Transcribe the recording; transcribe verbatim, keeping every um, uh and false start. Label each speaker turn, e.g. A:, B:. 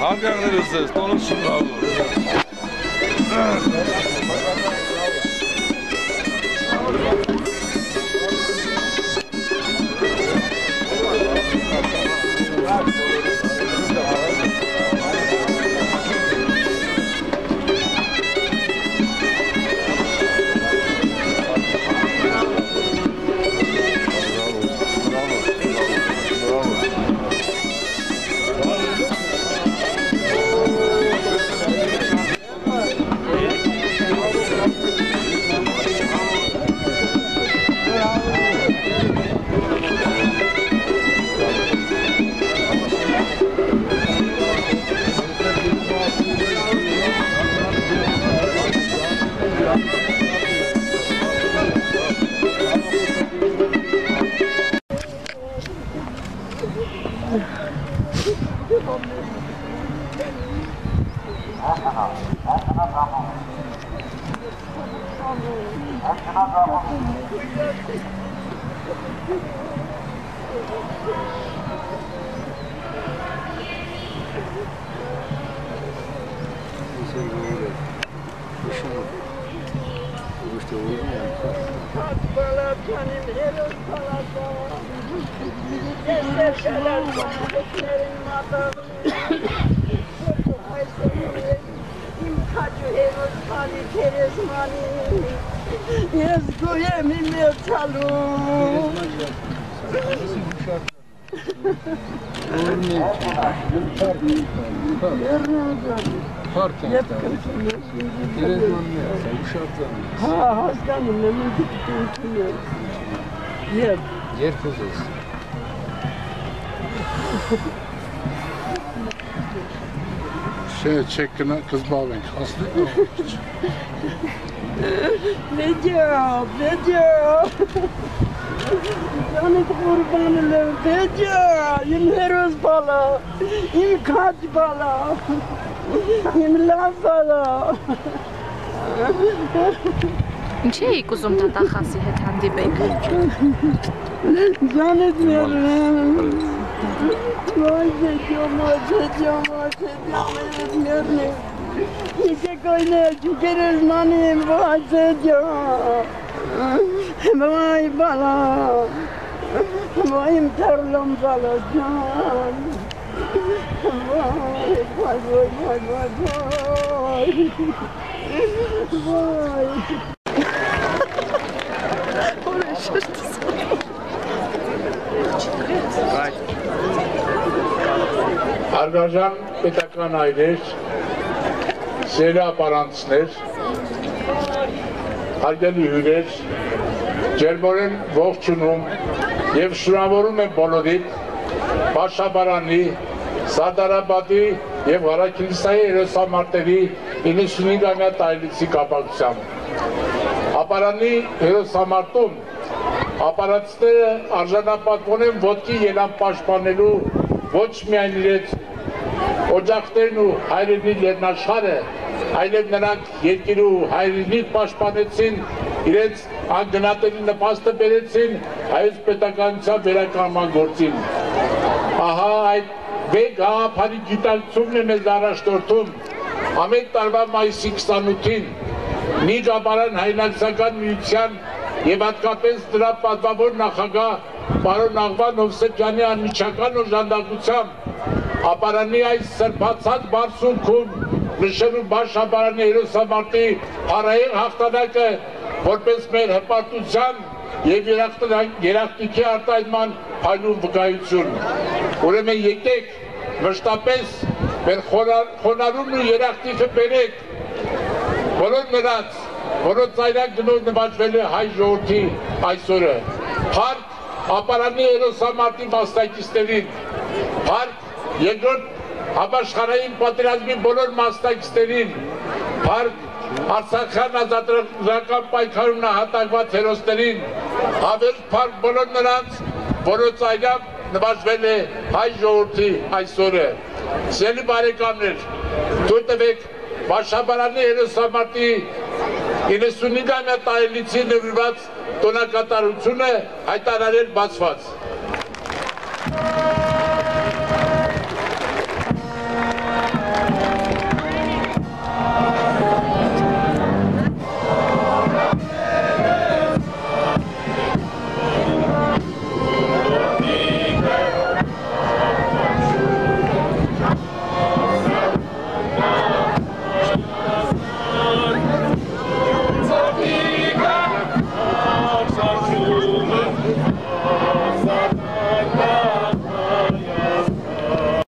A: Անգաղներս ես, տոնս շնորհավոր։
B: Yes, go here, me me chalo. Ha, hastanım, ne mi gidiyor? Yer.
C: Yer kızız.
D: Şey çekine kız bağlayın. Hasta mı?
B: Ne diyor? Ne diyor? Canım kurbanım. Ne diyor? Yim heroz bala. Yim kaç bala. Yim laf bala.
E: Ինչի էիք ուզում դատախասի հետ հանդիպեք։
B: Ջանդ մերնեմ։ Մոյ ջո մոյ ջո մոյ ջո մերնեմ։ Իջե կոյնե ջուկերս մանիմ մոյ ջո։ Մոյ բալա։ Մոյ մտերլում բալա ջան։ Մոյ մոյ մոյ մոյ մոյ։ Vay.
D: Արգարժան պետական այրեր, սերը ապարանցներ, հարգելի հյուրեր, ջերմորեն ողջունում և շնորհավորում եմ բոլորիդ Բաշաբարանի, Սարդարաբադի և Ղարաքիլիսայի հերոսամարտերի իննսունհինգամյա տարելիցի կապակցությամբ։ Ապարանի հերոսամարտում ապարանցիները արժանապատվոն են ոտքի ելան պաշտպանելու ոչ միայն իրենց օջախներն ու հայրենի լեռնաշխարհը, այլև նրանք երկիր ու հայրենիք պաշտպանեցին, իրենց անգնատելի նպաստը բերեցին հայոց պետականության վերականգնման գործին։ Ահա այդ մեկ գաղափարի գիտակցումն է մեզ առաջնորդում ամեն տարվա մայիսի քսանութին Միջապարան հայրենակցական միության և հատկապես դրա պատվավոր նախագահ պարոն Աղվան Հովսեփյանի անմիջական օժանդակությամբ ապարանի այս սրբացած բարձունքում նշելու Բաշաբարանի հերոսամարտի հանրային հաղթանակը որպես մեր հպարտության և երախտիքի արտահայտման փայլուն վկայություն։ Ուրեմն եկեք մշտապես մեր խոնարհումն ու երախտիքը բերեք բոլոր նրանց, որոնց ծայրակ գնով նվաճվել է հայ ժողովրդի այսօրը, փառք ապարանի հերոսամարտի մասնակիցներին, փառք երկրորդ համաշխարհային պատերազմի բոլոր մասնակիցներին, փառք Արցախյան ազատագրական պայքարում նահատակված հերոսներին, հավերժ փառք բոլոր նրանց, որոնց ծայրակ նվաճվել է հայ ժողովրդի այսօրը։ Սիրելի բարեկամներ, թույլ տվեք Բաշաբարանի հերոսամարտի իննսունհինգամյա տարելիցի նվիրված տոնակատարությունը հայտարարել բացված։